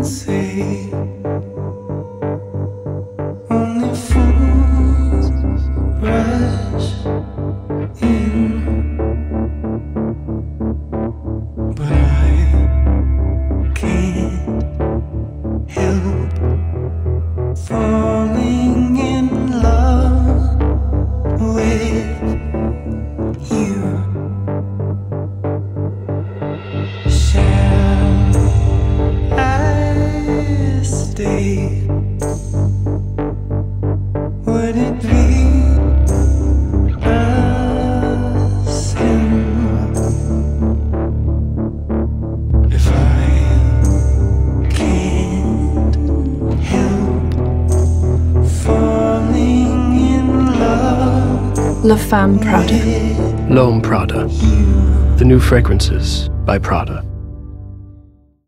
say only fools rush in, but I can't help falling in love with you. Shall I stay? Would it be a sin if I can't help falling in love? Femme Prada. L'Homme Prada. The new fragrances by Prada.